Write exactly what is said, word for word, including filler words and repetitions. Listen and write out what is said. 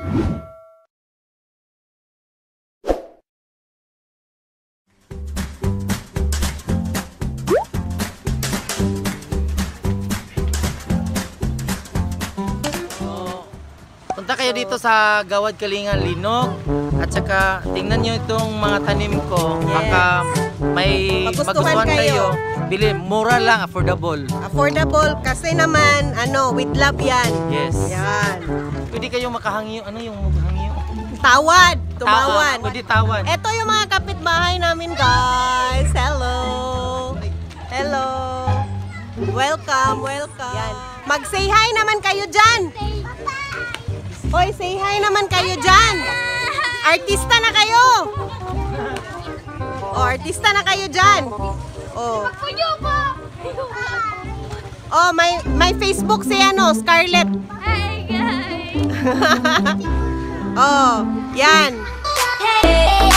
Punta kayo dito sa Gawad Kalinga Linog at saka tingnan nyo itong mga tanim ko. Yes. Baka may Magustuhan magustuhan kayo. kayo. Bili, mura lang, affordable. Affordable kasi naman, ano, with love yan. Yes. Yan. Pwede kayo makahangyo. Ano yung maghangyo? Tawad. Tumawan. Tawa, pwede tawan. Ito yung mga kapitbahay namin, guys. Hello. Hello. Welcome, welcome. Yan. Mag-say hi naman kayo dyan. Hoy, say hi naman kayo dyan. Artista na kayo. O, artista na kayo dyan. O. Oh, may may Facebook si ano, Scarlett. Hi guys. Oh, yan. Hey.